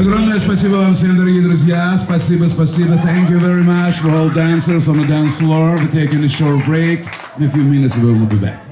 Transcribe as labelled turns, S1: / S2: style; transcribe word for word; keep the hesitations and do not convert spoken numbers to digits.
S1: Огромное спасибо вам всем, дорогие друзья. Спасибо, спасибо. Thank you very much for all dancers on the dance floor. We're taking a short break. In a few minutes we will be back.